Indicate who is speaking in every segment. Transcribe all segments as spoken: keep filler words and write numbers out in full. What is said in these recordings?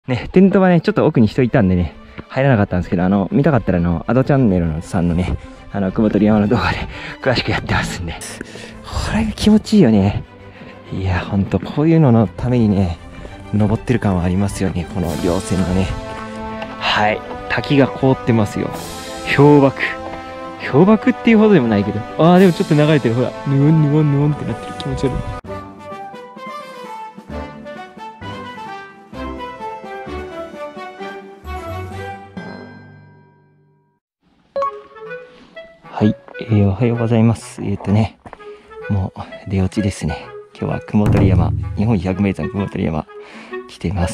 Speaker 1: ね、テントはね、ちょっと奥に人いたんでね、入らなかったんですけど、あの、見たかったらあの、アドチャンネルのさんのね、あの、雲取山の動画で詳しくやってますんで。これが気持ちいいよね。いや、ほんと、こういうののためにね、登ってる感はありますよね、この稜線のね。はい、滝が凍ってますよ。氷瀑。氷瀑っていうほどでもないけど、ああ、でもちょっと流れてる、ほら、ぬおんぬおんぬおんってなってる、気持ち悪い。はい、えー、おはようございます。えっとね、もう出落ちですね。今日は雲取山、日本ひゃくメートルの雲取山来てます。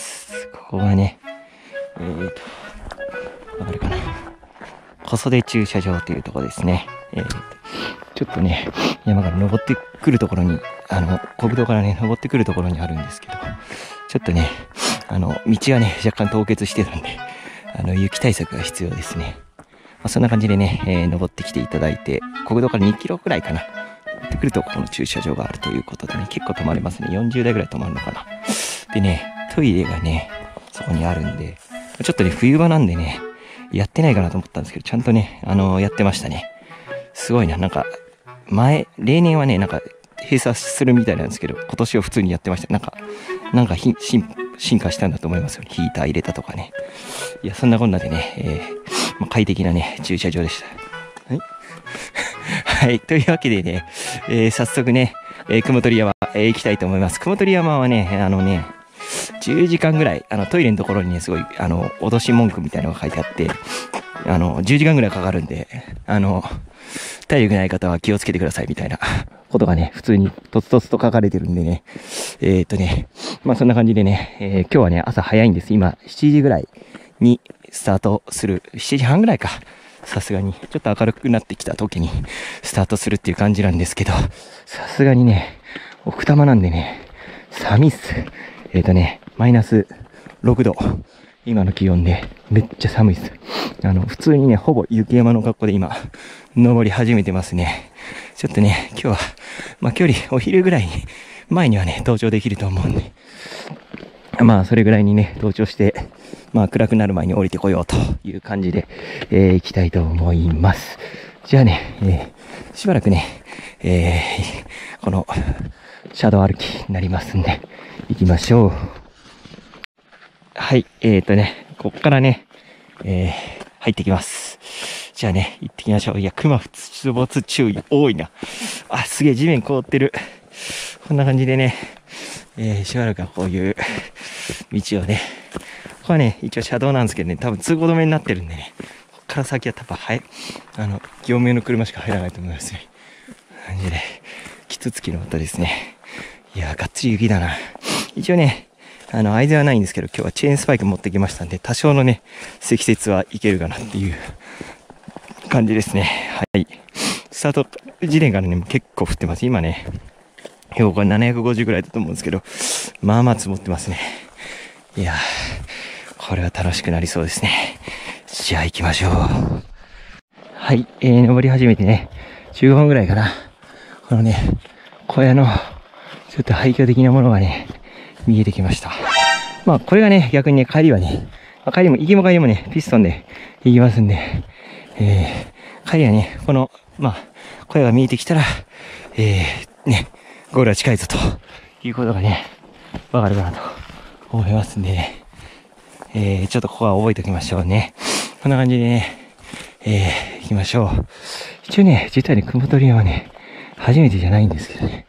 Speaker 1: ここがね、えーと、わかるかな。小袖駐車場というところですね。えーと、ちょっとね、山から登ってくるところに、あの、国道からね、登ってくるところにあるんですけど、ちょっとね、あの、道がね、若干凍結してたんで、あの、雪対策が必要ですね。まあ、そんな感じでね、えー、登ってきていただいて、国道からにキロくらいかな。登ってくるとこの駐車場があるということでね、結構止まれますね。よんじゅうだいぐらい止まるのかな。でね、トイレがね、そこにあるんで、ちょっとね、冬場なんでね、やってないかなと思ったんですけど、ちゃんとね、あのー、やってましたね。すごいな、なんか、前、例年はね、なんか、閉鎖するみたいなんですけど、今年は普通にやってました。なんか、なんかひ進、進化したんだと思いますよ。ヒーター入れたとかね。いや、そんなこんなでね、えー、まあ、快適なね、駐車場でした。はい。はい。というわけでね、えー、早速ね、えー、雲取山、えー、行きたいと思います。雲取山はね、あのね、じゅうじかんぐらい、あの、トイレのところにね、すごい、あの、脅し文句みたいなのが書いてあって、あの、じゅうじかんぐらいかかるんで、あの、体力ない方は気をつけてくださいみたいなことがね、普通にとつとつと書かれてるんでね。えー、っとね、まあそんな感じでね、えー、今日はね、朝早いんです。今、しちじぐらいにスタートする。しちじはんぐらいか。さすがに。ちょっと明るくなってきた時にスタートするっていう感じなんですけど、さすがにね、奥多摩なんでね、寒いっす。えー、っとね、マイナスろくど。今の気温で、めっちゃ寒いです。あの、普通にね、ほぼ雪山の格好で今、登り始めてますね。ちょっとね、今日は、まあ、距離、お昼ぐらいに、前にはね、登頂できると思うんで、まあ、それぐらいにね、登頂して、まあ、暗くなる前に降りてこようという感じで、えー、行きたいと思います。じゃあね、えー、しばらくね、えー、この、シャドウ歩きになりますんで、行きましょう。はい、えーとね、こっからね、えー、入ってきます。じゃあね、行ってきましょう。いや、熊出没注意多いな。あ、すげえ地面凍ってる。こんな感じでね、えー、しばらくはこういう道をね、ここはね、一応車道なんですけどね、多分通行止めになってるんでね、こっから先は多分、はい、あの、業務用の車しか入らないと思いますね。感じで、キツツキの音ですね。いやー、がっつり雪だな。一応ね、あの、アイゼンはないんですけど、今日はチェーンスパイク持ってきましたんで、多少のね、積雪はいけるかなっていう感じですね。はい。スタート時点からね、結構降ってます。今ね、標高ななひゃくごじゅうぐらいだと思うんですけど、まあまあ積もってますね。いやー、これは楽しくなりそうですね。じゃあ行きましょう。はい、えー、登り始めてね、じゅうごふんぐらいかな。このね、小屋の、ちょっと廃墟的なものがね、見えてきました。まあ、これがね、逆にね、帰りはね、まあ、帰りも、行きも帰りもね、ピストンで行きますんで、えー、帰りはね、この、まあ、小屋が見えてきたら、えー、ね、ゴールは近いぞということがね、わかるかなと思いますんでね、えー、ちょっとここは覚えておきましょうね。こんな感じでね、えー、行きましょう。一応ね、実はね、雲取山はね、初めてじゃないんですけどね、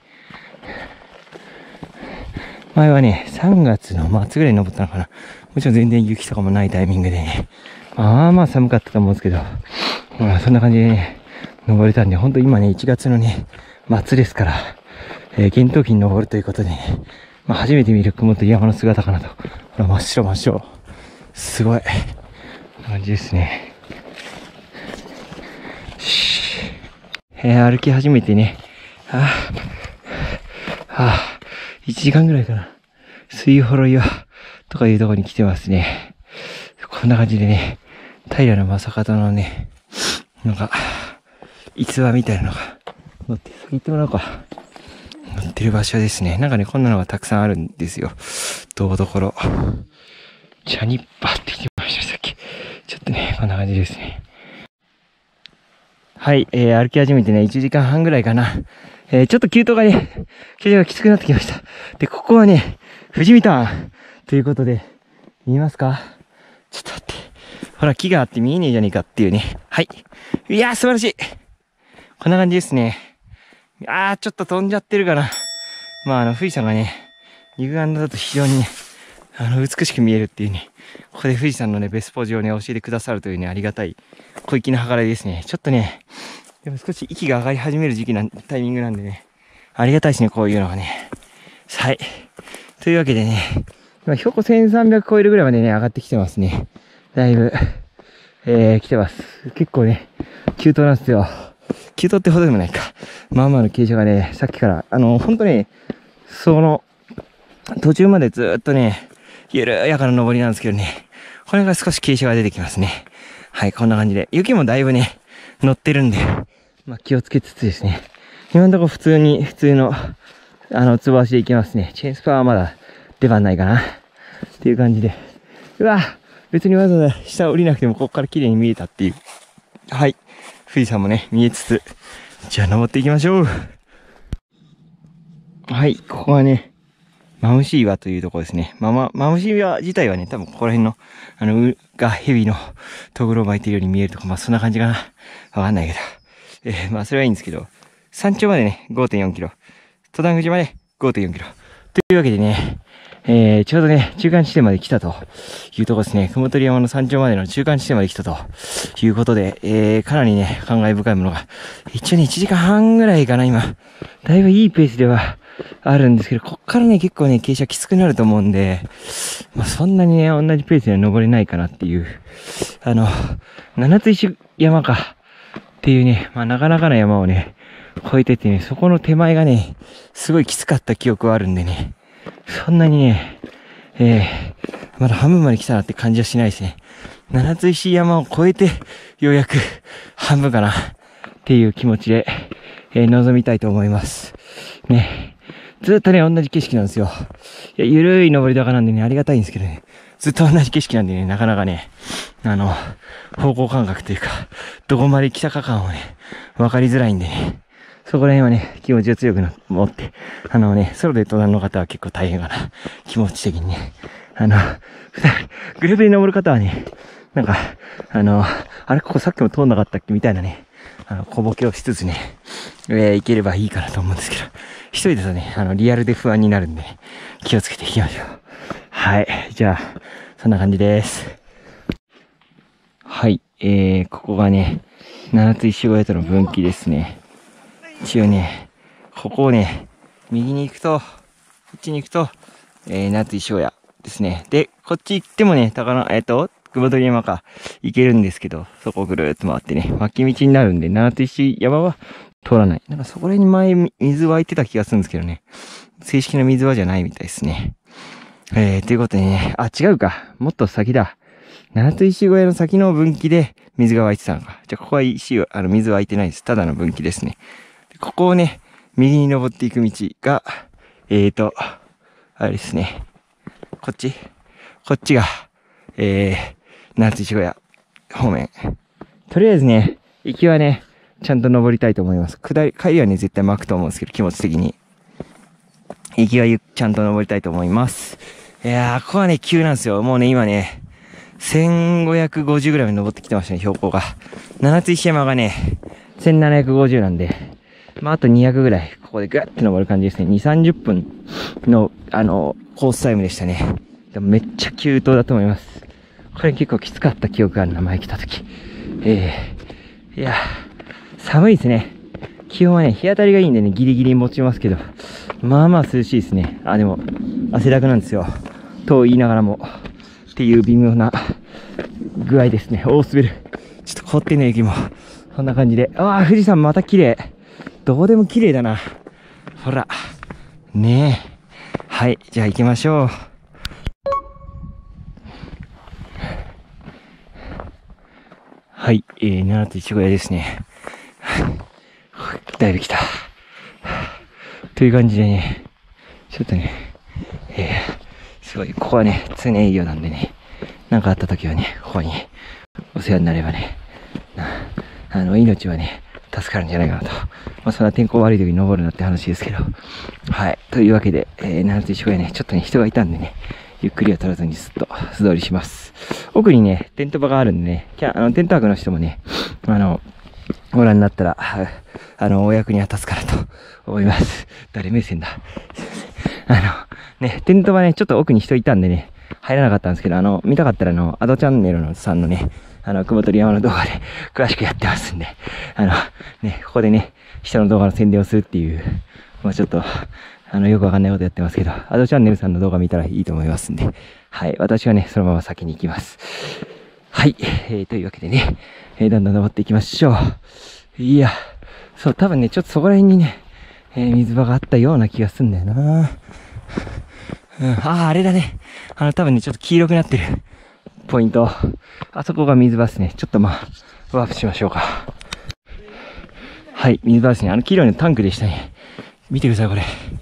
Speaker 1: 前はね、さんがつの末ぐらいに登ったのかな。もちろん全然雪とかもないタイミングでね。まあまあ寒かったと思うんですけど、まあそんな感じでね、登れたんで、ほんと今ね、いちがつのね、末ですから、えー、厳冬期に登るということでね、まあ初めて見る雲と山の姿かなと。ほら、真っ白真っ白。すごい。こんな感じですね。しえー、歩き始めてね、はぁ、はぁ、いちじかんぐらいかな。水幌岩とかいうところに来てますね。こんな感じでね、平正門のね、なんか、逸話みたいなのが乗って、先行ってもらおうか。乗ってる場所ですね。なんかね、こんなのがたくさんあるんですよ。どうどころ。 茶にバッてきました、さっき。ちょっとね、こんな感じですね。はい、えー、歩き始めてね、いちじかんはんぐらいかな。えー、ちょっと急登がね、傾斜がきつくなってきました。で、ここはね、富士見ターンということで、見えますか？ちょっと待って。ほら、木があって見えねえじゃねえかっていうね。はい。いやー、素晴らしい。こんな感じですね。あー、ちょっと飛んじゃってるかな。まあ、あの、富士山がね、肉眼だと非常にね、あの、美しく見えるっていうね、ここで富士山のね、ベスポジをね、教えてくださるというね、ありがたい小粋な計らいですね。ちょっとね、でも少し息が上がり始める時期な、タイミングなんでね、ありがたいですね、こういうのがね。はい。というわけでね、今標高せんさんびゃく超えるぐらいまでね、上がってきてますね。だいぶ、えー、来てます。結構ね、急登なんですよ。急登ってほどでもないか。まあまあの傾斜がね、さっきから、あの、ほんとね、その、途中までずっとね、緩やかな登りなんですけどね、これが少し傾斜が出てきますね。はい、こんな感じで。雪もだいぶね、乗ってるんで、まあ気をつけつつですね。今のところ普通に、普通の、あの、つぼ足でいきますね。チェーンスパーはまだ出番ないかな。っていう感じで。うわ、別にわざわざ下降りなくてもここから綺麗に見えたっていう。はい。富士山もね、見えつつ。じゃあ登っていきましょう。はい、ここはね、マムシ岩というところですね。まあまあ、マムシ岩自体はね、多分ここら辺の、あの、うが蛇のとぐろを巻いているように見えるとか、まあそんな感じかな。わかんないけど。えー、まあそれはいいんですけど、山頂までね、ごてんよんキロ。登山口まで ごてんよんキロ。というわけでね、えー、ちょうどね、中間地点まで来たというところですね。雲取山の山頂までの中間地点まで来たということで、えー、かなりね、感慨深いものが、一応ね、いちじかんはんぐらいかな、今。だいぶいいペースではあるんですけど、こっからね、結構ね、傾斜きつくなると思うんで、まあ、そんなにね、同じペースでは登れないかなっていう、あの、七つ石山かっていうね、まあ、なかなかな山をね、越えててね、そこの手前がね、すごいきつかった記憶はあるんでね、そんなにね、えー、まだ半分まで来たなって感じはしないですね。七つ石山を越えて、ようやく半分かなっていう気持ちで、えー、臨みたいと思います。ね。ずっとね、同じ景色なんですよ。いや、ゆるい登り坂なんでね、ありがたいんですけどね。ずっと同じ景色なんでね、なかなかね、あの、方向感覚というか、どこまで来たか感をね、わかりづらいんでね。そこら辺はね、気持ちを強くな持って、あのね、ソロで登山の方は結構大変かな。気持ち的にね。あの、普段、グループで登る方はね、なんか、あの、あれ、ここさっきも通んなかったっけみたいなね、あの、小ボケをしつつね、えー、行ければいいかなと思うんですけど、一人だとね、あの、リアルで不安になるんで、ね、気をつけていきましょう。はい。じゃあ、そんな感じです。はい。えー、ここがね、七つ石小屋との分岐ですね。一応ね、ここをね、右に行くと、こっちに行くと、えー、七つ石小屋ですね。で、こっち行ってもね、高野、えっと、雲取山か、行けるんですけど、そこをぐるーっと回ってね、脇道になるんで、七つ石山は通らない。なんかそこら辺に前、水湧いてた気がするんですけどね。正式な水場じゃないみたいですね。えー、ということでね、あ、違うか。もっと先だ。七つ石小屋の先の分岐で水が湧いてたのか。じゃあ、ここは石は、あの、水湧いてないです。ただの分岐ですね。ここをね、右に登っていく道が、えーと、あれですね。こっちこっちが、えー、七つ石小屋方面。とりあえずね、行きはね、ちゃんと登りたいと思います。下り、帰りはね、絶対巻くと思うんですけど、気持ち的に。行きはゆちゃんと登りたいと思います。いやー、ここはね、急なんですよ。もうね、今ね、せんごひゃくごじゅうぐらいまで登ってきてましたね、標高が。七つ石山がね、せんななひゃくごじゅうなんで、まあ、あとにひゃくぐらい、ここでグッて登る感じですね。に、さんじゅっぷんの、あの、コースタイムでしたね。でもめっちゃ急登だと思います。これ結構きつかった記憶があるな、前来た時。えー、いや、寒いですね。気温はね、日当たりがいいんでね、ギリギリ持ちますけど、まあまあ涼しいですね。あ、でも、汗だくなんですよ。と言いながらも、っていう微妙な具合ですね。大滑る。ちょっと凍ってんね、雪も。こんな感じで。ああ、富士山また綺麗。どうでも綺麗だな。ほら。ねえ。はい。じゃあ行きましょう。はい。えー、七つ石小屋ですね。だいぶ来た。という感じでね。ちょっとね。えー、すごい。ここはね、常営業なんでね。 なんかあった時はね、ここにお世話になればね、あの、命はね、助かるんじゃないかなと。まあ、そんな天候悪い時に登るなって話ですけど。はい。というわけで、えー、七ツ石小屋ね、ちょっとね、人がいたんでね、ゆっくりは取らずにすっと素通りします。奥にね、テント場があるんでね、キャあのテントワークの人もね、あの、ご覧になったら、あの、お役には立つかなと思います。誰目線だ。すいません。あの、ね、テント場ね、ちょっと奥に人いたんでね、入らなかったんですけど、あの、見たかったらあの、アドチャンネルのさんのね、あの、雲取山の動画で詳しくやってますんで、あの、ね、ここでね、人の動画の宣伝をするっていう、まあちょっと、あの、よくわかんないことやってますけど、アドチャンネルさんの動画見たらいいと思いますんで、はい、私はね、そのまま先に行きます。はい、えー、というわけでね、えー、だんだん登っていきましょう。いや、そう、多分ね、ちょっとそこら辺にね、えー、水場があったような気がすんだよな。うん、ああ、あれだね。あの、多分ね、ちょっと黄色くなってるポイント。あそこが水場ですね。ちょっとまあ、ワープしましょうか。はい、水場ですね。あの黄色いのタンクでしたね。見てください、これ。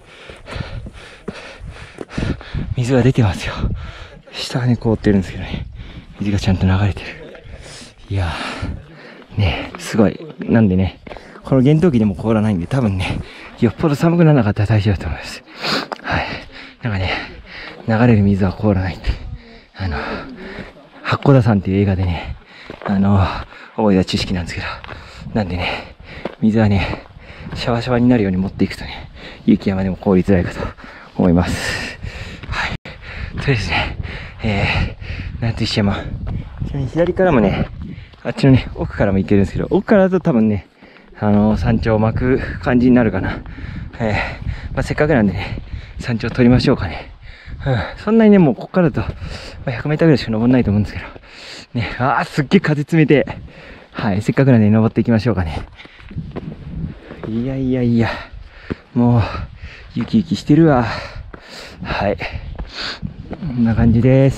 Speaker 1: 水が出てますよ。下がね、凍ってるんですけどね。水がちゃんと流れてる。いやー、ね、すごい。なんでね、この厳冬期でも凍らないんで、多分ね、よっぽど寒くならなかったら大丈夫だと思います。はい。なんかね、流れる水は凍らないんで、あの、八甲田山っていう映画でね、あの、覚えた知識なんですけど、なんでね、水はね、シャワシャワになるように持っていくとね、雪山でも凍りづらいかと思います。はい。とりあえずね、えー、七ツ石山。ちなみに左からもね、あっちのね、奥からも行けるんですけど、奥からだと多分ね、あの、山頂を巻く感じになるかな。えー、まあ、せっかくなんでね、山頂取りましょうかね。うん、そんなにね、もうここからだと、まあ、ひゃくメーターぐらいしか登んないと思うんですけど。ね、あー、すっげえ風冷てえ。はい、せっかくなんで登っていきましょうかね。いやいやいや、もう、雪雪してるわ。はい。こんな感じです。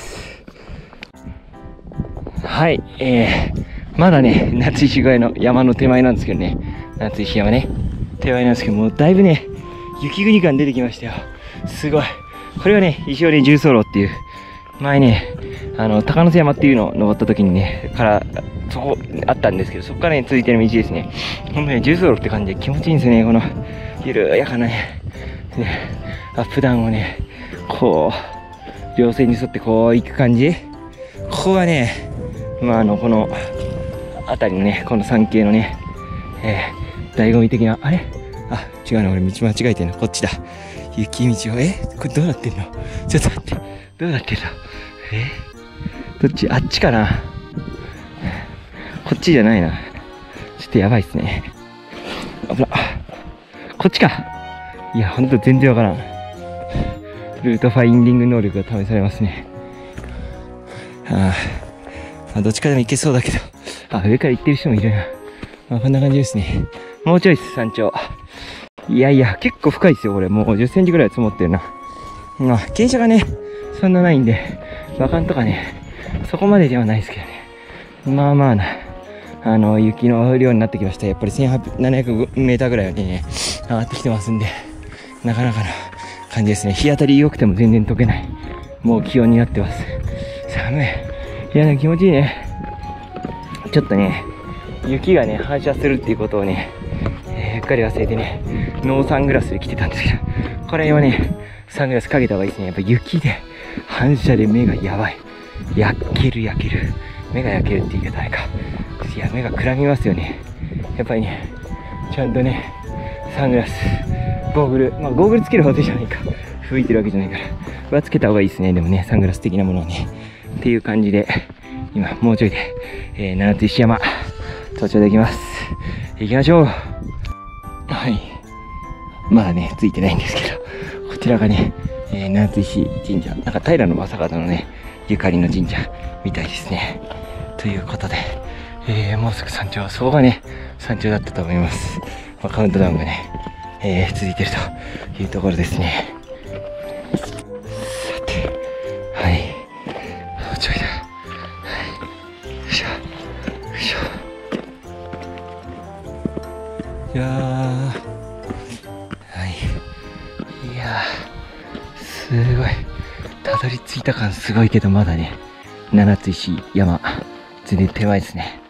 Speaker 1: はい、えー、まだね、夏石越えの山の手前なんですけどね。夏石山ね。手前なんですけど、もうだいぶね、雪国感出てきましたよ。すごい。これはね、石折重走路っていう、前ね、あの、高野瀬山っていうのを登った時にね、から、そこ、あったんですけど、そこからね、続いてる道ですね。ほんとね、重走路って感じで気持ちいいんですよね、この、緩やかなね、ね、アップダウンをね、こう、稜線に沿ってこう行く感じ。ここがね、まあ、あの、この、辺りのね、この山系のね、えー、醍醐味的な、あれあ、違うな、俺道間違えてるの、こっちだ。雪道を、えこれどうなってんのちょっと待って。どうなってんのえどっちあっちかなこっちじゃないな。ちょっとやばいっすね。危な。こっちか。いや、ほんと全然わからん。ルートファインディング能力が試されますね。ああ、どっちかでも行けそうだけど。あ、上から行ってる人もいるな。まあ、こんな感じですね。もうちょいです、山頂。いやいや、結構深いですよ、これ。もうじゅっセンチぐらい積もってるな。まあ、傾斜がね、そんなないんで、馬鹿とかね、そこまでではないですけどね。まあまあな、あの、雪の量になってきました。やっぱりせんななひゃくメーターぐらいにね、上がってきてますんで、なかなかな感じですね。日当たり良くても全然溶けない。もう気温になってます。寒い。いや、でも気持ちいいね。ちょっとね、雪がね、反射するっていうことをね、えー、うっかり忘れてね、ノーサングラスで来てたんですけど、これはね、サングラスかけた方がいいですね。やっぱ雪で反射で目がやばい。焼ける焼ける。目が焼けるって言い方ないか。いや、目がくらみますよね。やっぱりね、ちゃんとね、サングラス、ゴーグル、まあゴーグルつけるほどじゃないか。吹いてるわけじゃないから。はつけた方がいいですね。でもね、サングラス的なものをね。っていう感じで、今、もうちょいで、えー、七ツ石山、登頂できます。行きましょう。はい。まだね、ついてないんですけど、こちらがね、えー、七ツ石神社、なんか平将門のね、ゆかりの神社みたいですね。ということで、えー、もうすぐ山頂、そこがね、山頂だったと思います。まあ、カウントダウンがね、えー、続いてるというところですね。さて、はい。もうちょいだ。はい。よいしょ。よいしょ。いやー。はい。いやー。すごい。たどり着いた感すごいけど、まだね、 七ツ石山、全然手前ですね。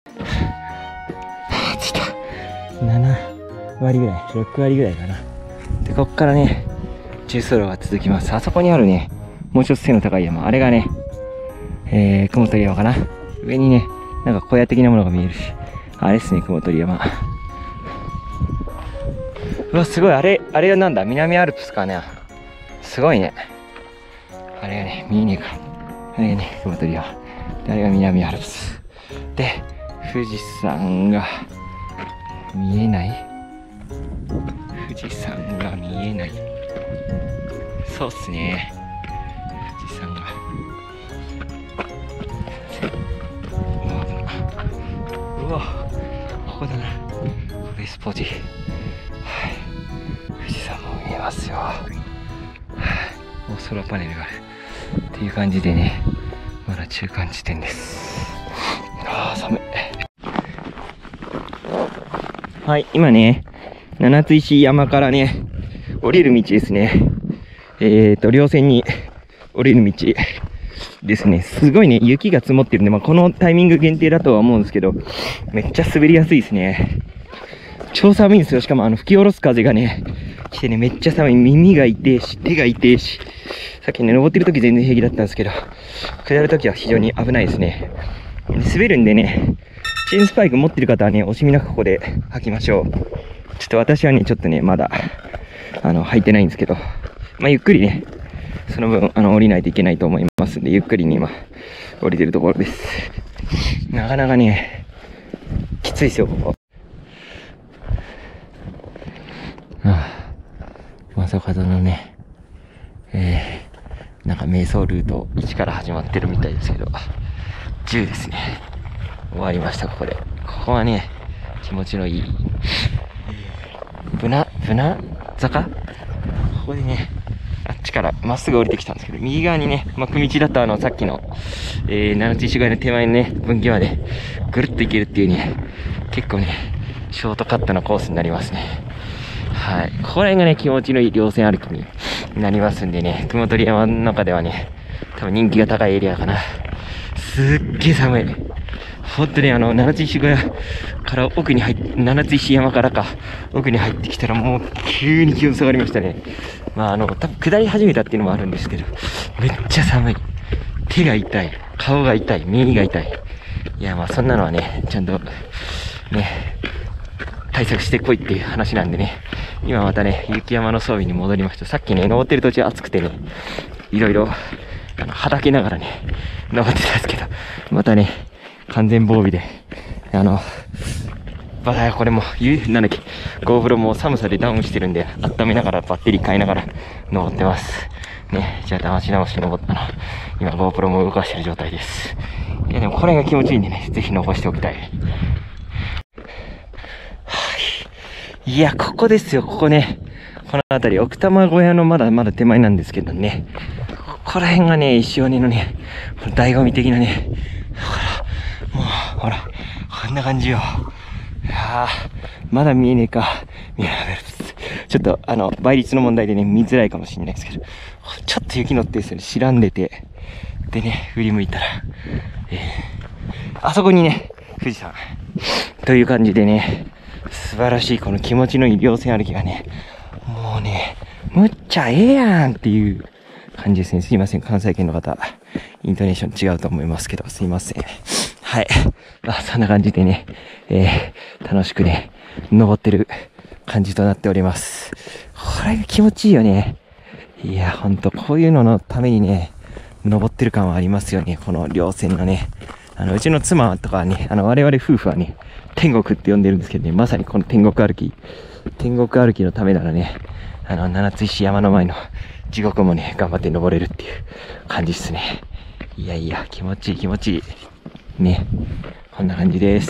Speaker 1: はぁ、着いた。ななわりぐらい、ろくわりぐらいかな。で、こっからね、中走路が続きます。あそこにあるね、もうちょっと背の高い山、あれがね、えー、雲取山かな。上にね、なんか小屋的なものが見えるし、あれですね、雲取山。うわ、すごい、あれ、あれはなんだ、南アルプスかね。すごいね。あれがね、見えねえか。あれがね、雲取山。で、あれが南アルプス。で、富士山が見えない。富士山が見えない。そうっすね。富士山が。うわ、ここだな。ベースポジ。はい。富士山も見えますよ。はい。もうソーラーパネルがある。っていう感じでね、まだ中間地点です。ああ、寒い。はい、今ね、七ツ石山からね、降りる道ですね。えーと、稜線に降りる道ですね。すごいね、雪が積もってるんで、まあ、このタイミング限定だとは思うんですけど、めっちゃ滑りやすいですね。超寒いんですよ。しかもあの吹き下ろす風がね、来てね、めっちゃ寒い。耳が痛いし、手が痛いし。さっきね、登ってる時全然平気だったんですけど、下る時は非常に危ないですね。滑るんでね、チェーンスパイク持ってる方はね、惜しみなくここで履きましょう。ちょっと私はね、ちょっとね、まだ、あの、履いてないんですけど、まあ、ゆっくりね、その分、あの、降りないといけないと思いますんで、ゆっくりに今、降りてるところです。なかなかね、きついですよ、ここ。はあ、まさかのね、えー、なんか瞑想ルートいちから始まってるみたいですけど、じゅうですね。終わりました、ここで。ここはね、気持ちのいい、ぶな、ぶな坂？ここでね、あっちからまっすぐ降りてきたんですけど、右側にね、まあ、組道だとあの、さっきの、えー、七ツ石ヶ谷の手前のね、分岐まで、ぐるっと行けるっていうね、結構ね、ショートカットなコースになりますね。はい。ここら辺がね、気持ちのいい稜線歩きになりますんでね、雲取山の中ではね、多分人気が高いエリアかな。すっげえ寒い。ほんとね、あの、七ツ石ヶ谷から奥に入って、七ツ石山からか、奥に入ってきたらもう急に気温下がりましたね。まああの、多分下り始めたっていうのもあるんですけど、めっちゃ寒い。手が痛い。顔が痛い。耳が痛い。いや、まあそんなのはね、ちゃんと、ね、対策してこいっていう話なんでね、今またね、雪山の装備に戻りました。さっきね、登ってる途中暑くてね、いろいろ、あの、はだけながらね、登ってたんですけど、またね、完全防備で、あの、まだこれも、なんだっけ、GoPro も寒さでダウンしてるんで、温めながらバッテリー変えながら登ってます。ね、じゃあ騙し直して登ったな。今 GoPro も動かしてる状態です。いやでもこれが気持ちいいんでね、ぜひ残しておきたい。はい。いや、ここですよ、ここね。この辺り、奥多摩小屋のまだまだ手前なんですけどね。ここら辺がね、石尾根のね、醍醐味的なね、ほら、もう、ほら、こんな感じよ。いやー、まだ見えねえか。見えないです。ちょっと、あの、倍率の問題でね、見づらいかもしれないですけど、ちょっと雪乗ってですね、白んでて、でね、振り向いたら、えー、あそこにね、富士山。という感じでね、素晴らしいこの気持ちのいい稜線歩きがね、もうね、むっちゃええやんっていう感じですね。すいません、関西圏の方、イントネーション違うと思いますけど、すいません。はい。まあ、そんな感じでね、えー、楽しくね、登ってる感じとなっております。これが気持ちいいよね。いや、ほんと、こういうののためにね、登ってる感はありますよね。この稜線のね。あの、うちの妻とかはね、あの、我々夫婦はね、天国って呼んでるんですけどね、まさにこの天国歩き、天国歩きのためならね、あの、七ツ石山の前の地獄もね、頑張って登れるっていう感じっすね。いやいや、気持ちいい気持ちいい。ね、こんな感じです。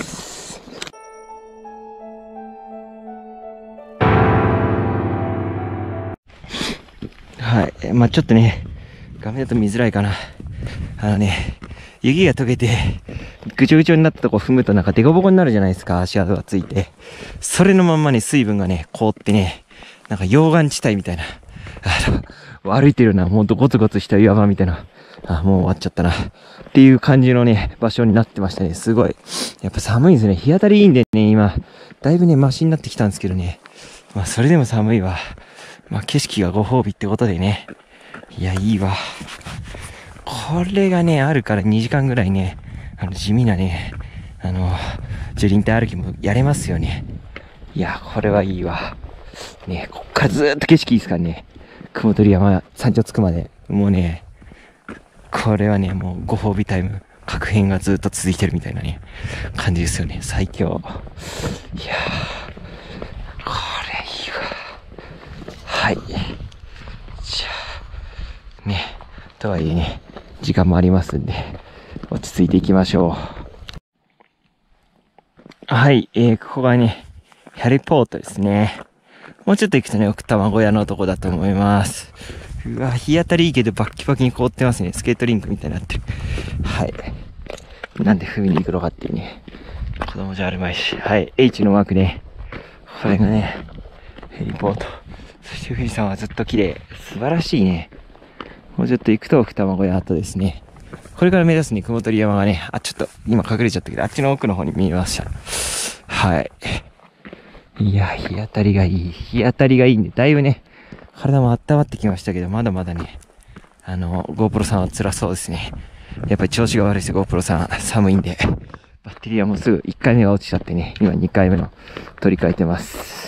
Speaker 1: はい、まあちょっとね、画面だと見づらいかな。あのね、雪が溶けて、ぐちょぐちょになったとこ踏むとなんかデコボコになるじゃないですか、足跡がついて。それのまんまね、水分がね、凍ってね、なんか溶岩地帯みたいな。あの、 歩いてるような、ほんとゴツゴツした岩場みたいな、あ、もう終わっちゃったな。っていう感じのね、場所になってましたね。すごい。やっぱ寒いですね。日当たりいいんでね、今、だいぶね、マシになってきたんですけどね。まあ、それでも寒いわ。まあ、景色がご褒美ってことでね。いや、いいわ。これがね、あるからにじかんぐらいね、あの、地味なね、あの、樹林帯歩きもやれますよね。いや、これはいいわ。ね、こっからずーっと景色いいですからね。雲取山山頂着くまで。もうね、これはね、もうご褒美タイム、確変がずっと続いてるみたいなね、感じですよね。最強。いやー、これいいわ。はい。じゃあ、ね、とはいえね、時間もありますんで、落ち着いていきましょう。はい、えー、ここがね、ハリポートですね。もうちょっと行くとね、奥多摩小屋のとこだと思います。うわ、日当たりいいけどバッキバキに凍ってますね。スケートリンクみたいになってる。はい。なんで踏みに行くのかっていうね。子供じゃあるまいし。はい。H のマークね。これがね、ヘリポート。そして富士山はずっと綺麗。素晴らしいね。もうちょっと行くと奥多摩小屋跡ですね。これから目指すね、雲取山がね、あ、ちょっと今隠れちゃったけど、あっちの奥の方に見えました。はい。いや、日当たりがいい。日当たりがいいんで、だいぶね、体も温まってきましたけど、まだまだね、あの、GoPro さんは辛そうですね。やっぱり調子が悪いです GoPro さん。寒いんで。バッテリーはもうすぐいっかいめが落ちちゃってね、今にかいめの取り替えてます。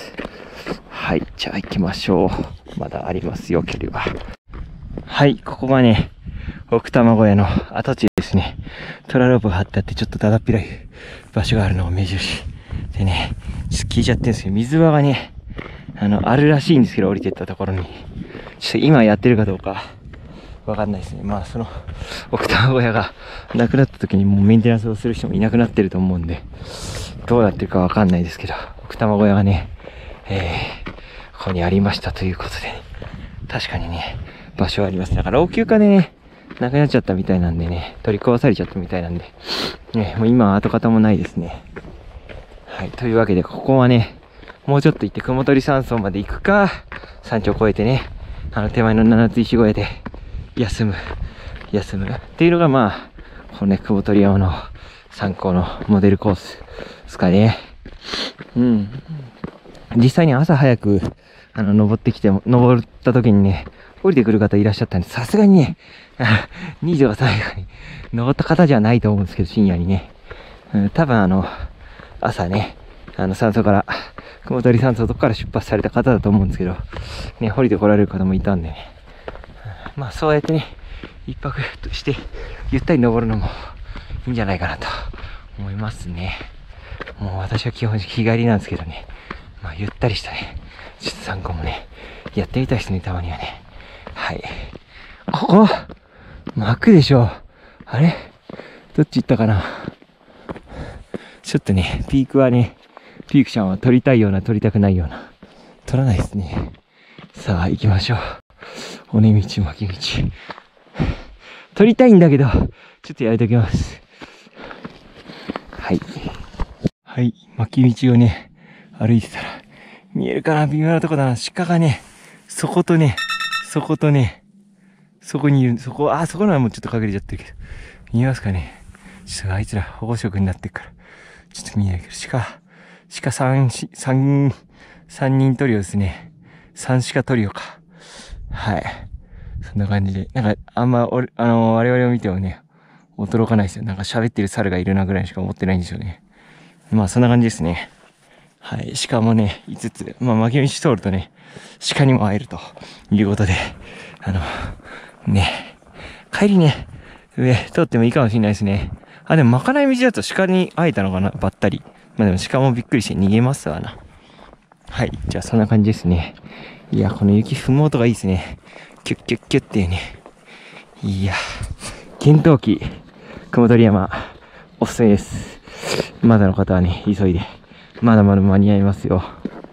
Speaker 1: はい、じゃあ行きましょう。まだありますよ、距離は。はい、ここがね、奥多摩小屋の跡地ですね。トラロープが張ってあって、ちょっとだだっ広い場所があるのを目印。でね、ちょっと聞いちゃってるんですけど、水場がね、あの、あるらしいんですけど、降りてったところに。ちょっと今やってるかどうか、わかんないですね。まあ、その、奥多摩小屋がなくなった時にもうメンテナンスをする人もいなくなってると思うんで、どうなってるかわかんないですけど、奥多摩小屋がね、えー、ここにありましたということで、確かにね、場所はあります。だから老朽化でね、なくなっちゃったみたいなんでね、取り壊されちゃったみたいなんで、ね、もう今は跡形もないですね。はい、というわけで、ここはね、もうちょっと行って雲取山荘まで行くか、山頂越えてね、あの手前の七つ石小屋で休む、休む。っていうのがまあ、このね、雲取山の参考のモデルコースですかね。うん。実際に朝早く、あの、登ってきても、登った時にね、降りてくる方いらっしゃったんで、さすがにね、にじとかさんじとかに登った方じゃないと思うんですけど、深夜にね。うん、多分あの、朝ね、あの、山荘から、雲取山荘とかから出発された方だと思うんですけど、ね、降りて来られる方もいたんでね。まあ、そうやってね、一泊として、ゆったり登るのもいいんじゃないかなと思いますね。もう私は基本日帰りなんですけどね。まあ、ゆったりしたね、ちょっと参考もね、やってみたいですね、たまにはね。はい。ここ巻くでしょ。あれどっち行ったかな。ちょっとね、ピークはね、ピークちゃんは撮りたいような、撮りたくないような。撮らないですね。さあ、行きましょう。尾根道、巻き道。撮りたいんだけど、ちょっとやめときます。はい。はい、巻き道をね、歩いてたら、見えるかな、微妙なとこだな。鹿がね、そことね、そことね、そこにいる、そこ、あ、そこのはもうちょっと隠れちゃってるけど、見えますかね。ちょっとあいつら保護色になってるから、ちょっと見えないけど、鹿、鹿三、三、三人トリオですね。三鹿トリオか。はい。そんな感じで、なんか、あんま、俺、あのー、我々を見てもね、驚かないですよ。なんか喋ってる猿がいるなぐらいしか思ってないんですよね。まあ、そんな感じですね。はい。鹿もね、いつつ、まあ、巻き道通るとね、鹿にも会えるということで、あの、ね、帰りね、上通ってもいいかもしれないですね。あ、でも、まかない道だと鹿に会えたのかな、ばったり。まあでも鹿もびっくりして逃げますわな。はい。じゃあ、そんな感じですね。いや、この雪踏む音がいいですね。キュッキュッキュッっていうね。いや、厳冬期、雲取山、おすすめです。まだの方はね、急いで。まだまだ間に合いますよ。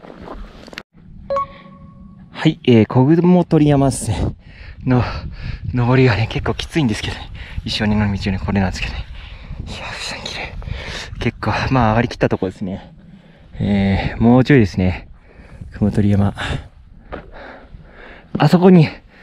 Speaker 1: はい、えー、小雲取山ですね。の、登りがね、結構きついんですけどね。一緒にの道ね、これなんですけどね。いや、富士山綺麗。結構、まあ上がりきったとこですね。えー、もうちょいですね。雲取山。あそこに、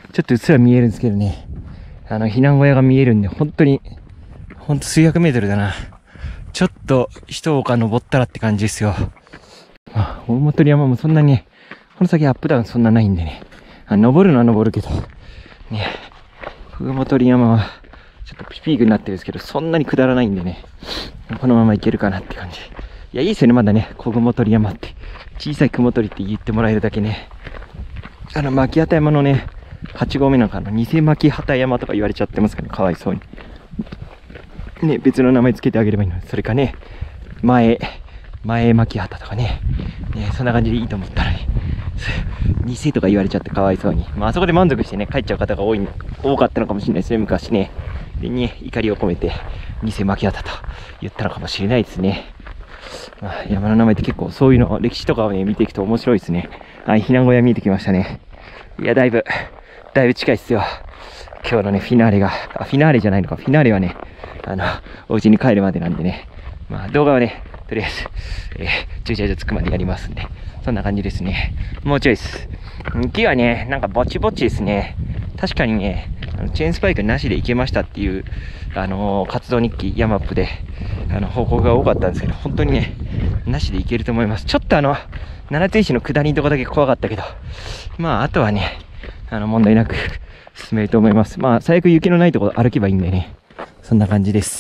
Speaker 1: ちょっとうっすら見えるんですけどね。あの、避難小屋が見えるんで、本当に、ほんと数百メートルだな。ちょっと、一丘登ったらって感じですよ。まあ、大本山もそんなにね、この先アップダウンそんなないんでね。あ、登るのは登るけど、ね、大本山は、ちょっとピピークになってるんですけど、そんなに下らないんでね、このまま行けるかなって感じ。いや、いいですよね、まだね、小雲取山って。小さい雲取って言ってもらえるだけね。あの、牧畑山のね、はち合目なんかの、偽牧畑山とか言われちゃってますからね、かわいそうに。ね、別の名前つけてあげればいいの。それかね、前、前牧畑とかね。ね、そんな感じでいいと思ったらね。偽とか言われちゃってかわいそうに。まあ、あそこで満足してね、帰っちゃう方が多い、多かったのかもしれないですね、昔ね。でね、怒りを込めて、偽牧畑と言ったのかもしれないですね。まあ、山の名前って結構そういうの、歴史とかをね、見ていくと面白いですね。はい、避難小屋見えてきましたね。いや、だいぶ、だいぶ近いっすよ。今日のね、フィナーレが、あ、フィナーレじゃないのか、フィナーレはね、あの、お家に帰るまでなんでね。まあ、動画はね、とりあえず、えー、駐車場着くまでやりますんで。そんな感じですね。もうちょいです。雪はね、なんかぼちぼちですね。確かにね、あのチェーンスパイクなしで行けましたっていう、あのー、活動日記、ヤマップで、あの、報告が多かったんですけど、本当にね、なしで行けると思います。ちょっとあの、七ツ石の下りのとこだけ怖かったけど、まあ、あとはね、あの、問題なく進めると思います。まあ、最悪雪のないところ歩けばいいんでね。そんな感じです。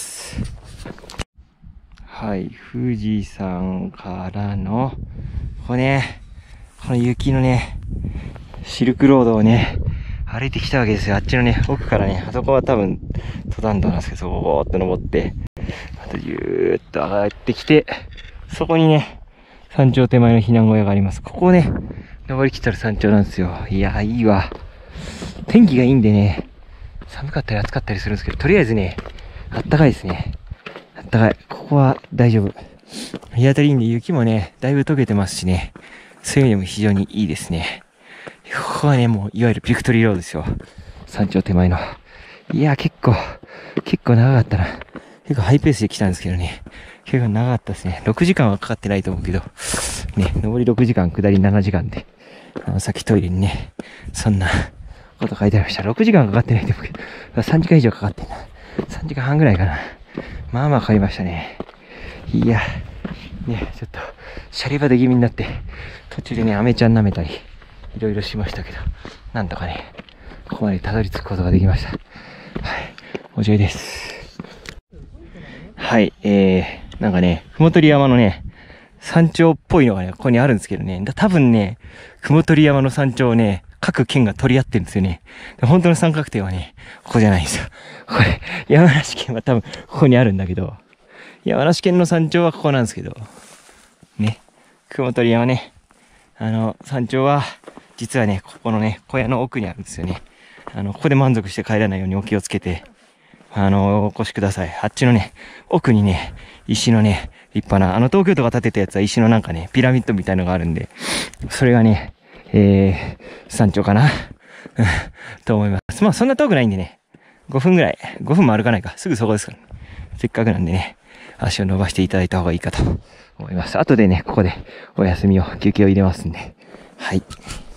Speaker 1: はい、富士山からの、これね、この雪のね、シルクロードをね、歩いてきたわけですよ。あっちのね、奥からね、あそこは多分、登山道なんですけど、そーっと登って、あと、ゆーっと上がってきて、そこにね、山頂手前の避難小屋があります。ここをね、登りきったら山頂なんですよ。いやー、いいわ。天気がいいんでね、寒かったり暑かったりするんですけど、とりあえずね、あったかいですね。あったかい。ここは大丈夫。日当たりいいんで雪もね、だいぶ溶けてますしね、そういう意味でも非常にいいですね。ここはね、もう、いわゆるビクトリーロードですよ。山頂手前の。いや、結構、結構長かったな。結構ハイペースで来たんですけどね。結構長かったですね。ろくじかんはかかってないと思うけど、ね、上りろくじかん、下りななじかんで、あの、さっきトイレにね、そんなこと書いてありました。ろくじかんかかってないと思うけど、さんじかん以上かかってんな。さんじかんはんぐらいかな。まあまあかかりましたね。いや、ね、ちょっと、シャリバタ気味になって、途中でね、アメちゃん舐めたり、いろいろしましたけど、なんとかね、ここまでたどり着くことができました。はい。おじいです。はい、えー、なんかね、雲取山のね、山頂っぽいのがね、ここにあるんですけどね、多分ね、雲取山の山頂をね、各県が取り合ってるんですよね。本当の三角点はね、ここじゃないんですよ。これ、山梨県は多分ここにあるんだけど、山梨県の山頂はここなんですけど、ね、雲取山ね、あの、山頂は、実はね、ここのね、小屋の奥にあるんですよね。あの、ここで満足して帰らないようにお気をつけて、あの、お越しください。あっちのね、奥にね、石のね、立派な、あの、東京都が建てたやつは石のなんかね、ピラミッドみたいのがあるんで、それがね、えー、山頂かなと思います。まあ、そんな遠くないんでね、ごふんぐらい、ごふんも歩かないか、すぐそこですから、ね、せっかくなんでね、足を伸ばしていただいた方がいいかと思います。後でね、ここでお休みを、休憩を入れますんで、はい。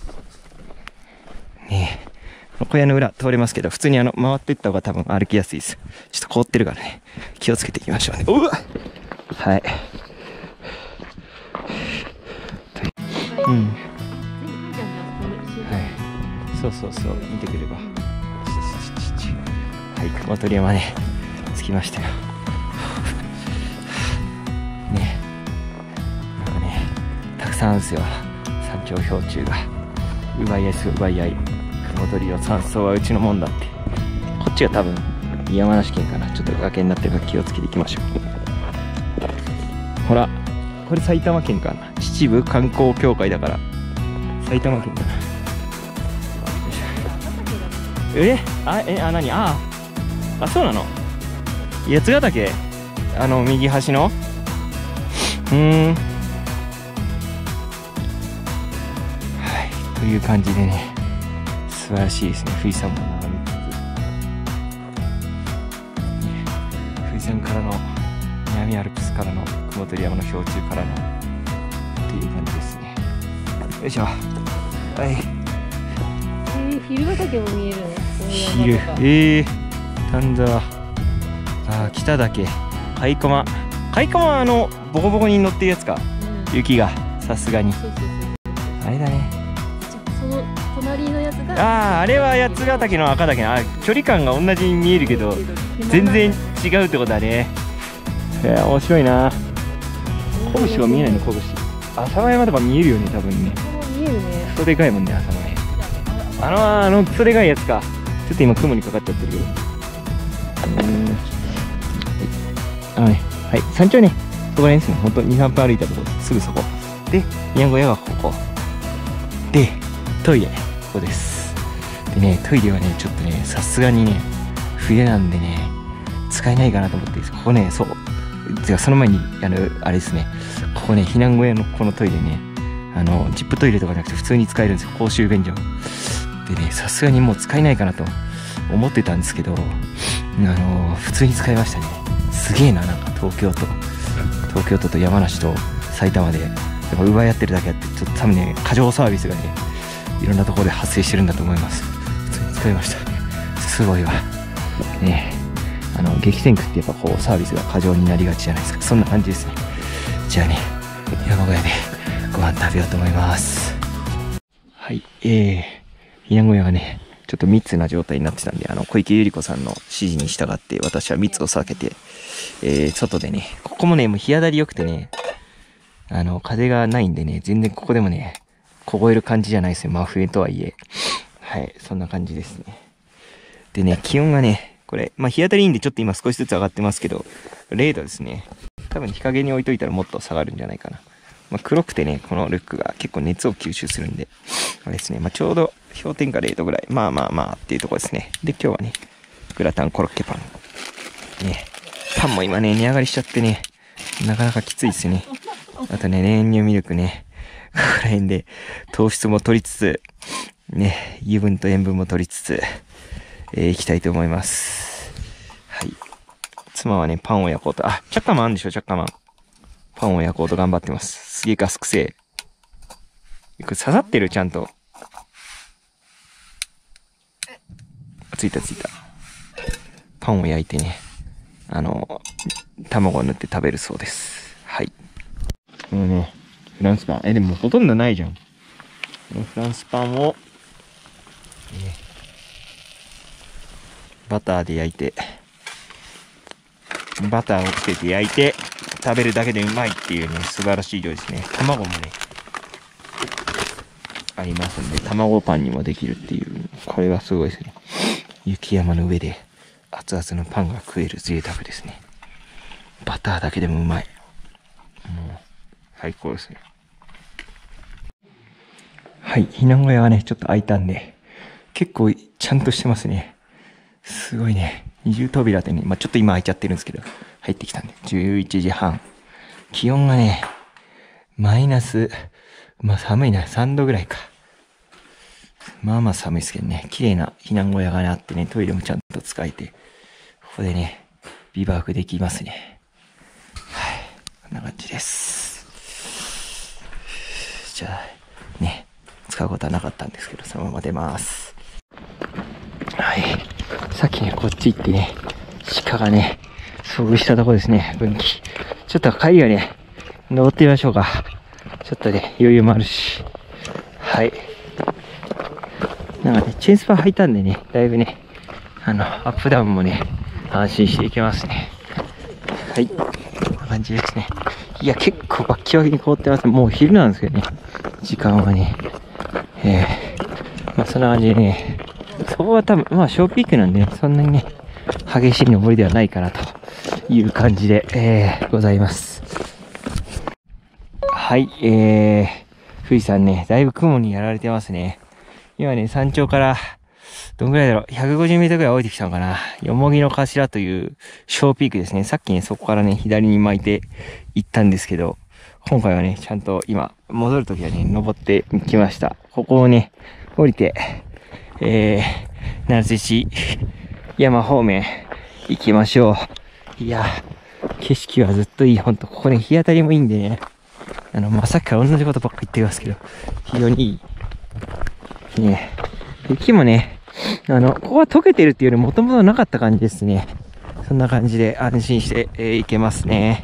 Speaker 1: ねえ。小屋の裏通れますけど、普通にあの、回っていった方が多分歩きやすいです。ちょっと凍ってるからね、気をつけていきましょうね。うわはい。うん。はい。そうそうそう、見てくれば。はい、雲取山ね、着きましたよ。ね。なんかね、たくさんあるんですよ。山頂氷柱が。奪い合いすぐ奪い合い。雲取りの山荘はうちのもんだって。こっちが多分山梨県かな。ちょっと崖になってるから気をつけていきましょう。ほら、これ埼玉県かな。秩父観光協会だから埼玉県だな。えあえあ何ああそうなの。八ヶ岳、あの右端のうーん、はいという感じでね、素晴らしいですね。富士山も眺めつつ、富士山からの南アルプスからの雲取山の氷柱からのっていう感じですね。よいしょ。はい。
Speaker 2: 昼畑も見えるね。
Speaker 1: 昼、ええー、丹沢。ああ、北岳。甲斐駒。甲斐駒はあの、ボコボコに乗ってるやつか。うん、雪が、さすがに。そうそうそう。あれだね。
Speaker 2: その隣のやつが。
Speaker 1: ああ、あれは八ヶ岳の赤岳の、あ、距離感が同じに見えるけど、全然違うってことだね。いや、面白いな。拳が見えないの、拳。浅間山とか見えるよね、多分ね。
Speaker 2: 見えるね。
Speaker 1: クソでかいもんね、浅間ね。あの、あのクソでかいやつか。ちょっと今雲にかかっちゃってるけど。うん。あのね、はい、山頂ね、そこら辺ですね。ほんとに、さんぷん歩いたところ、すぐそこ。で、宮古屋がここ。で、トイレ、ここです。でね、トイレはね、ちょっとね、さすがにね、冬なんでね、使えないかなと思って、ここね、そう。てかその前に、あの、あれですね、ここね、避難小屋のこのトイレね、あの、ジップトイレとかじゃなくて普通に使えるんですよ、公衆便所。でね、さすがにもう使えないかなと思ってたんですけど、あの、普通に使いましたね。すげえな、なんか東京と、東京都と山梨と埼玉で、やっぱ奪い合ってるだけあって、ちょっと多分ね、過剰サービスがね、いろんなところで発生してるんだと思います。普通に使いました。すごいわ。ねあの、激戦区ってやっぱこうサービスが過剰になりがちじゃないですか。そんな感じですね。じゃあね、山小屋でご飯食べようと思います。はい、えー、避難小屋がね、ちょっと密な状態になってたんで、あの、小池百合子さんの指示に従って、私は密を避けて、えー、外でね、ここもね、もう日当たり良くてね、あの、風がないんでね、全然ここでもね、凍える感じじゃないですよ。真冬とはいえ。はい、そんな感じですね。でね、気温がね、これ、まあ日当たりいいんでちょっと今少しずつ上がってますけど、れいどですね。多分日陰に置いといたらもっと下がるんじゃないかな。まあ、黒くてね、このルックが結構熱を吸収するんで、あれですね、まあちょうど氷点下れいどぐらい。まあまあまあっていうところですね。で、今日はね、グラタンコロッケパン。ね、パンも今ね、値上がりしちゃってね、なかなかきついですね。あとね、練乳ミルクね、ここら辺で糖質も取りつつ、ね、油分と塩分も取りつつ、えー、いきたいと思います。はい。妻はね、パンを焼こうと、あ、チャッカマンあるんでしょ、チャッカマン。パンを焼こうと頑張ってます。すげえガスくせえ。これ刺さってる、ちゃんと。ついたついた。パンを焼いてね、あの、卵を塗って食べるそうです。はい。このね、フランスパン。え、でもほとんどないじゃん。このフランスパンを、ね、バターで焼いて、バターをつけて焼いて食べるだけでうまいっていうね、素晴らしい料理ですね。卵もね、ありますんで、卵パンにもできるっていう、これはすごいですね。雪山の上で熱々のパンが食える贅沢ですね。バターだけでもうまい。もう、最高ですね。はい、避難小屋はね、ちょっと開いたんで、結構ちゃんとしてますね。すごいね。二重扉でね、まあ、ちょっと今開いちゃってるんですけど、入ってきたんで、じゅういちじはん。気温がね、マイナス、まあ寒いな、さんどぐらいか。まあまあ寒いですけどね、綺麗な避難小屋がねあってね、トイレもちゃんと使えて、ここでね、ビバークできますね。はい、こんな感じです。じゃあ、ね、使うことはなかったんですけど、そのまま出ます。はい。さっきね、こっち行ってね、鹿がね、遭遇したとこですね、分岐。ちょっと帰りはね、登ってみましょうか。ちょっとね、余裕もあるし。はい。なんかね、チェーンスパー履いたんでね、だいぶね、あの、アップダウンもね、安心していけますね。はい。こんな感じですね。いや、結構バッキバキに凍ってます。もう昼なんですけどね、時間はね。えー、まあそんな感じでね、そこは多分、まあ、小ピークなんでね、そんなにね、激しい登りではないかなという感じで、えー、ございます。はい、えー、富士山ね、だいぶ雲にやられてますね。今ね、山頂から、どんぐらいだろう、ひゃくごじゅうメートルぐらい降りてきたのかな。よもぎの頭という小ピークですね。さっきね、そこからね、左に巻いて行ったんですけど、今回はね、ちゃんと今、戻るときはね、登ってきました。ここをね、降りて、えー、奈良市山方面行きましょう。いや、景色はずっといい。ほんと、ここね、日当たりもいいんでね。あの、まあ、さっきから同じことばっか言ってますけど、非常にいい、ね、 雪もね、あの、ここは溶けてるっていうよりもともとなかった感じですね。そんな感じで安心して、えー、行けますね。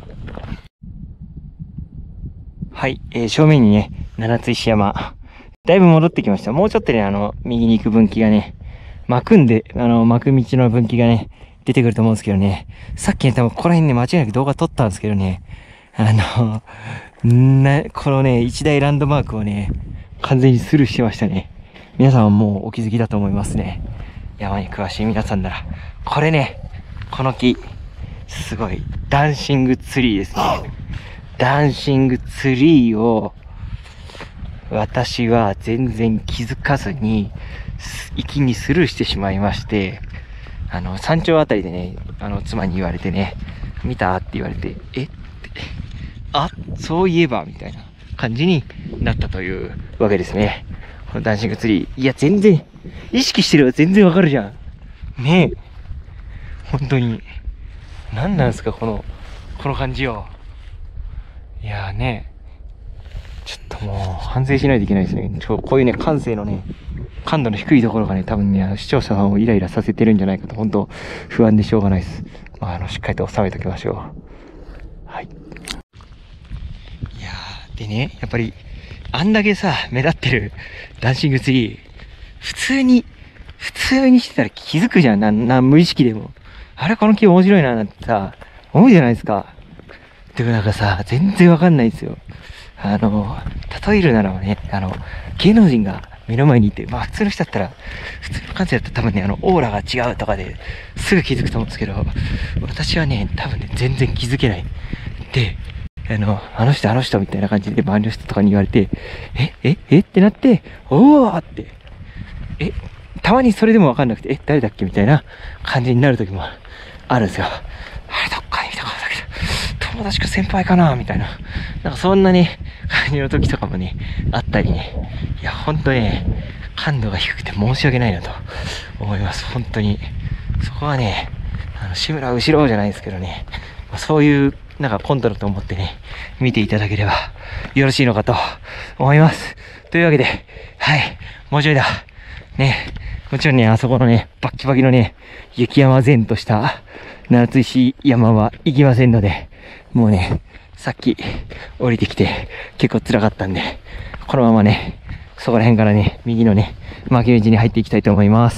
Speaker 1: はい、えー、正面にね、七ツ石山。だいぶ戻ってきました。もうちょっとね、あの、右に行く分岐がね、巻くんで、あの、巻く道の分岐がね、出てくると思うんですけどね。さっきね、多分ここら辺ね、間違いなく動画撮ったんですけどね。あの、な、このね、一大ランドマークをね、完全にスルーしてましたね。皆さんはもうお気づきだと思いますね。山に詳しい皆さんなら。これね、この木、すごい、ダンシングツリーですね。ダンシングツリーを、私は全然気づかずに、息にスルーしてしまいまして、あの、山頂あたりでね、あの、妻に言われてね、見たって言われて、えって、あ、そういえば、みたいな感じになったというわけですね。このダンシングツリー。いや、全然、意識してれば全然わかるじゃん。ねえ。本当に。何なんですか、この、この感じよ。いやーね。ちょっともう、反省しないといけないですね。ちょ、こういうね、感性のね、感度の低いところがね、多分ね、視聴者さんをイライラさせてるんじゃないかと、本当不安でしょうがないです。まあ、あの、しっかりと収めておきましょう。はい。いやー、でね、やっぱり、あんだけさ、目立ってるダンシングツリー、普通に、普通にしてたら気づくじゃん。な、な、無意識でも。あれ、この木面白いな、なんてさ、思うじゃないですか。でもなんかさ、全然わかんないんですよ。あの、例えるならばね、あの、芸能人が目の前にいて、まあ普通の人だったら、普通の感性だったら多分ね、あの、オーラが違うとかですぐ気づくと思うんですけど、私はね、多分ね、全然気づけない。で、あの、あの人あの人みたいな感じで周りの人とかに言われて、え、え、えってなって、おーって、え、たまにそれでもわかんなくて、え、誰だっけみたいな感じになる時もあるんですよ。あれ、どっかに見たことだけど、友達か先輩かなみたいな。なんかそんなね、感じの時とかもね、あったりね。いや、ほんとね、感度が低くて申し訳ないなと思います。本当に。そこはね、あの、志村後ろじゃないですけどね、そういう、なんかコントだと思ってね、見ていただければよろしいのかと思います。というわけで、はい、もうちょいだ。ね、もちろんね、あそこのね、バッキバキのね、雪山前とした七ツ石山は行きませんので、もうね、さっき降りてきて結構辛かったんで、このままね、そこら辺からね、右のね、巻き道に入っていきたいと思います。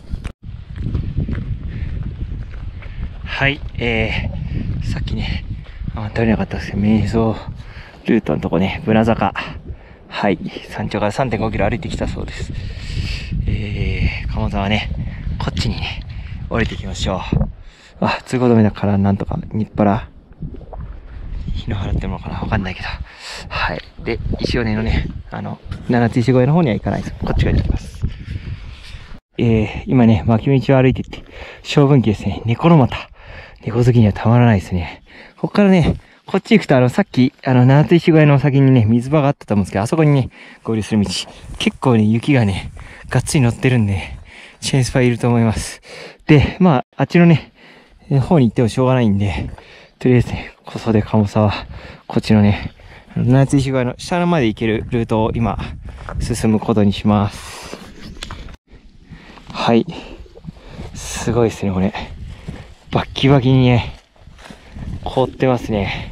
Speaker 1: はい、えー、さっきね、あ撮れなかったですけど、瞑想ルートのとこね、ブナ坂。はい、山頂から さんてんごキロ歩いてきたそうです。えー、鴨さんはね、こっちにね、降りていきましょう。あ、通行止めだからなんとか、日原、日の払ってるのかなわかんないけど。はい。で、石尾根のね、あの、七ツ石越えの方には行かないです。こっち側に行きます。えー、今ね、巻き道を歩いていって、小分岐ですね。猫の股。猫好きにはたまらないですね。こっからね、こっち行くと、あの、さっき、あの、七ツ石越えの先にね、水場があったと思うんですけど、あそこにね、合流する道。結構ね、雪がね、がっつり乗ってるんで、チェーンスパイいると思います。で、まあ、あっちのね、方に行ってもしょうがないんで、とりあえずね、小袖鴨沢、こっちのね、七ツ石越えの下まで行けるルートを今、進むことにします。はい。すごいですね、これ。バッキバキにね、凍ってますね。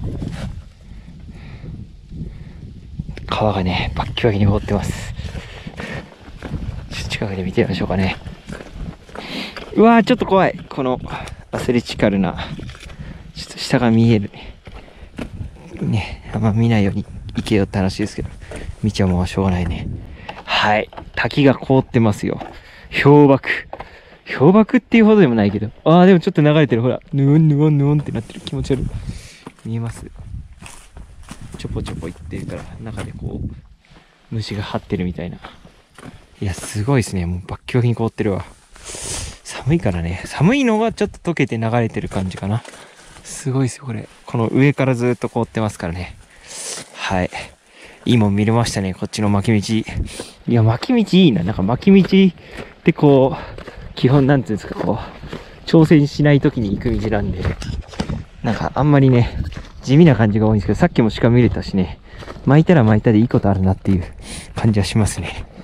Speaker 1: 川がね、バッキバキに凍ってます。ちょっと近くで見てみましょうかね。うわー、ちょっと怖い。この、アスレチカルな、ちょっと下が見えるね。ね、あんま見ないように行けよって話ですけど、道はもうしょうがないね。はい。滝が凍ってますよ。氷瀑。氷瀑っていうほどでもないけど。ああ、でもちょっと流れてる。ほら。ぬおんぬおんぬおんってなってる。気持ち悪い。見えます？ちょぽちょぽいってるから、中でこう、虫が張ってるみたいな。いや、すごいですね。もうバッキバキに凍ってるわ。寒いからね。寒いのがちょっと溶けて流れてる感じかな。すごいですよ、これ。この上からずっと凍ってますからね。はい。いいもん見れましたね、こっちの巻き道。いや、巻き道いいな。なんか巻き道ってこう、基本なんていうんですか、こう、挑戦しない時に行く道なんで、なんかあんまりね、地味な感じが多いんですけど、さっきも鹿見れたしね、巻いたら巻いたでいいことあるなっていう感じはしますね。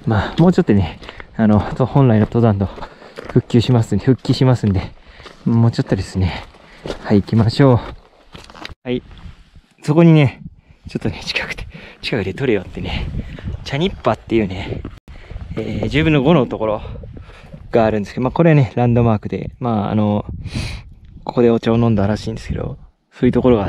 Speaker 1: まあ、もうちょっとね、あの、本来の登山と復旧しますんで、復帰しますんで、もうちょっとですね、はい、行きましょう。はい。そこにね、ちょっとね、近くで、近くで撮れよってね、チャニッパっていうね、えー、じゅうぶんのごのところがあるんですけど、まあ、これはね、ランドマークで、まあ、あの、ここでお茶を飲んだらしいんですけど、そういうところがあって、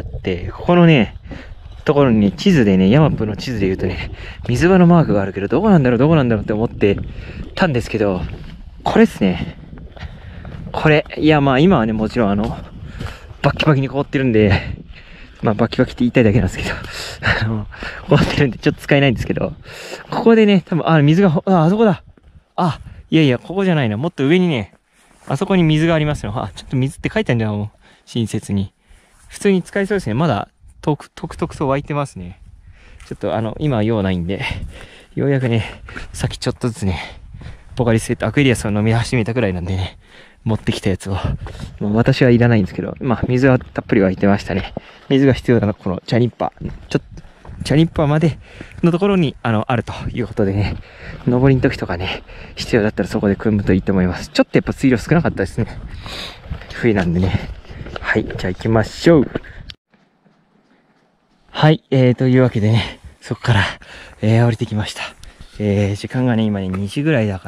Speaker 1: ここのね、ところにね、地図でね、ヤマップの地図で言うとね、水場のマークがあるけど、どこなんだろう、どこなんだろうって思ってたんですけど、これっすね。これ。いや、まあ今はね、もちろんあの、バッキバキに凍ってるんで、まあバキバキって言いたいだけなんですけど、あの、凍ってるんでちょっと使えないんですけど、ここでね、多分、あ、水が、あ、あそこだ。あ、いやいや、ここじゃないな。もっと上にね、あそこに水がありますよ。あ、ちょっと水って書いてあるんだよ、もう。親切に。普通に使えそうですね。まだ、とく、とくとくと湧いてますね。ちょっとあの、今は用ないんで、ようやくね、さっきちょっとずつね、ポカリスエット、アクエリアスを飲み始めたくらいなんでね、持ってきたやつを、まあ、私はいらないんですけど、まあ、水はたっぷり湧いてましたね。水が必要なのはこのチャニッパー、ちょっと、チャニッパーまでのところに、あの、あるということでね、登りの時とかね、必要だったらそこで組むといいと思います。ちょっとやっぱ水量少なかったですね。冬なんでね。はい、じゃあ行きましょう。はい、えー、というわけでね、そこから、えー、降りてきました。えー、時間がね、今ね、にじぐらいだから、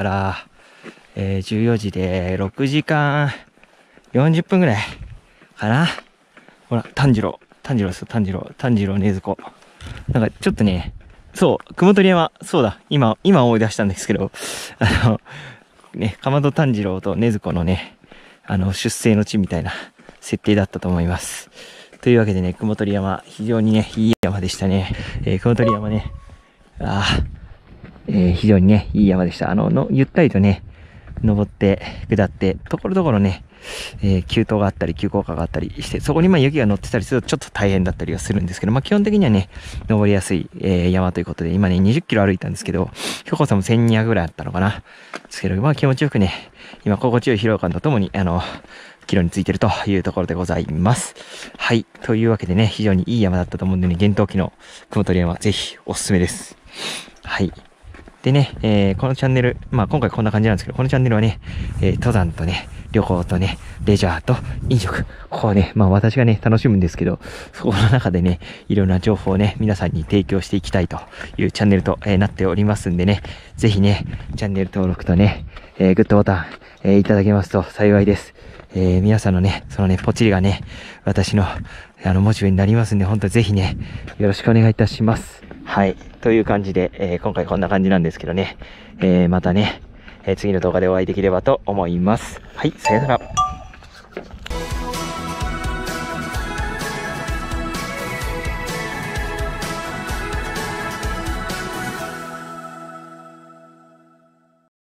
Speaker 1: えー、じゅうよじでろくじかんよんじゅっぷんぐらいかな。ほら、炭治郎。炭治郎です、炭治郎。炭治郎ねずこ。なんかちょっとね、そう、雲取山、そうだ、今、今思い出したんですけど、あの、ね、かまど炭治郎とねずこのね、あの、出生の地みたいな設定だったと思います。というわけでね、雲取山、非常にね、いい山でしたね。えー、雲取山ね、ああ、えー、非常にね、いい山でした。あの、のゆったりとね、登って、下って、ところどころね、えー、急登があったり、急降下があったりして、そこにまあ雪が乗ってたりするとちょっと大変だったりはするんですけど、まあ基本的にはね、登りやすい、えー、山ということで、今ね、にじゅっキロ歩いたんですけど、標高差もせんにひゃくぐらいあったのかな。ですけど、まあ気持ちよくね、今心地よい疲労感とともに、あの、キロについてるというところでございます。はい。というわけでね、非常にいい山だったと思うんでね、厳冬期の雲取山、ぜひおすすめです。はい。でね、えー、このチャンネル、まあ今回こんな感じなんですけど、このチャンネルはね、えー、登山とね、旅行とね、レジャーと飲食、ここをね、まあ私がね、楽しむんですけど、そこの中でね、いろんな情報をね、皆さんに提供していきたいというチャンネルと、えー、なっておりますんでね、ぜひね、チャンネル登録とね、えー、グッドボタン、えー、いただけますと幸いです。えー、皆さんのね、そのね、ポチリがね、私の、あの、モチベになりますんで、本当にぜひね、よろしくお願いいたします。はい。という感じで、えー、今回こんな感じなんですけどね、えー、またね、えー、次の動画でお会いできればと思います。はい、さよなら。